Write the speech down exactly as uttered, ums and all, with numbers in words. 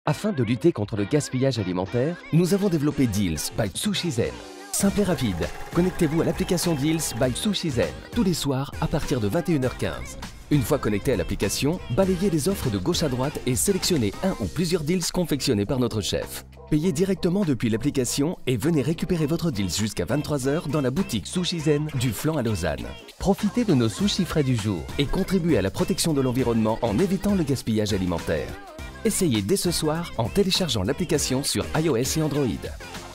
Afin de lutter contre le gaspillage alimentaire, nous avons développé Deals by Sushizen. Simple et rapide, connectez-vous à l'application Deals by Sushizen tous les soirs à partir de vingt et une heures quinze. Une fois connecté à l'application, balayez les offres de gauche à droite et sélectionnez un ou plusieurs deals confectionnés par notre chef. Payez directement depuis l'application et venez récupérer votre deals jusqu'à vingt-trois heures dans la boutique Sushizen du Flanc à Lausanne. Profitez de nos sushis frais du jour et contribuez à la protection de l'environnement en évitant le gaspillage alimentaire. Essayez dès ce soir en téléchargeant l'application sur iOS et Android.